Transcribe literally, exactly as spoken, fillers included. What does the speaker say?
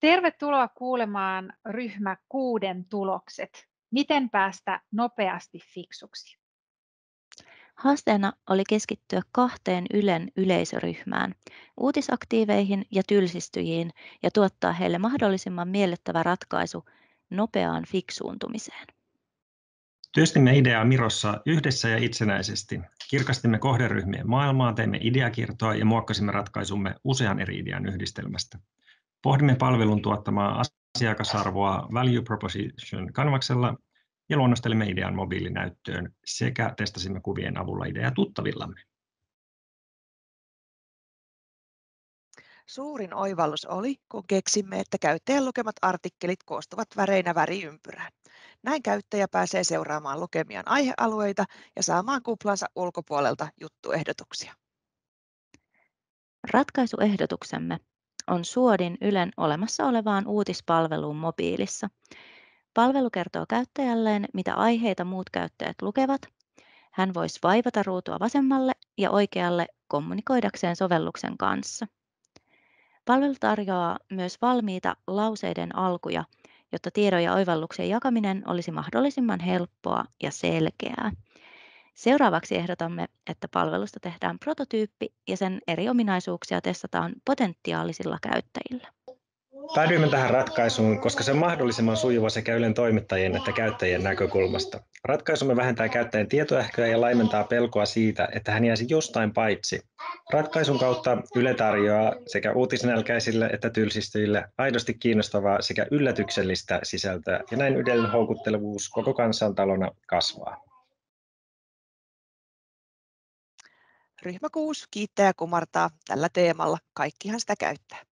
Tervetuloa kuulemaan ryhmä kuuden tulokset. Miten päästä nopeasti fiksuksi? Haasteena oli keskittyä kahteen Ylen yleisöryhmään, uutisaktiiveihin ja tylsistyjiin, ja tuottaa heille mahdollisimman miellyttävä ratkaisu nopeaan fiksuuntumiseen. Työstimme ideaa Mirossa yhdessä ja itsenäisesti. Kirkastimme kohderyhmien maailmaa, teimme ideakiertoa ja muokkasimme ratkaisumme usean eri idean yhdistelmästä. Pohdimme palvelun tuottamaa asiakasarvoa Value Proposition kanvaksella ja luonnostelimme idean mobiilinäyttöön sekä testasimme kuvien avulla ideaa tuttavillamme. Suurin oivallus oli, kun keksimme, että käyttäjän lukemat artikkelit koostuvat väreinä väriympyrään. Näin käyttäjä pääsee seuraamaan lukemiaan aihealueita ja saamaan kuplansa ulkopuolelta juttuehdotuksia. Ratkaisuehdotuksemme on suodin Ylen olemassa olevaan uutispalveluun mobiilissa. Palvelu kertoo käyttäjälleen, mitä aiheita muut käyttäjät lukevat. Hän voi vaivata ruutua vasemmalle ja oikealle kommunikoidakseen sovelluksen kanssa. Palvelu tarjoaa myös valmiita lauseiden alkuja, jotta tiedon ja oivalluksen jakaminen olisi mahdollisimman helppoa ja selkeää. Seuraavaksi ehdotamme, että palvelusta tehdään prototyyppi ja sen eri ominaisuuksia testataan potentiaalisilla käyttäjillä. Päädyimme tähän ratkaisuun, koska se on mahdollisimman sujuva sekä Ylen toimittajien että käyttäjien näkökulmasta. Ratkaisumme vähentää käyttäjän tietoähköä ja laimentaa pelkoa siitä, että hän jäisi jostain paitsi. Ratkaisun kautta Yle tarjoaa sekä uutisnälkäisille että tylsistyjille aidosti kiinnostavaa sekä yllätyksellistä sisältöä, ja näin Ylen houkuttelevuus koko kansantalona kasvaa. Ryhmä kuusi kiittää ja kumartaa tällä teemalla. Kaikkihan sitä käyttää.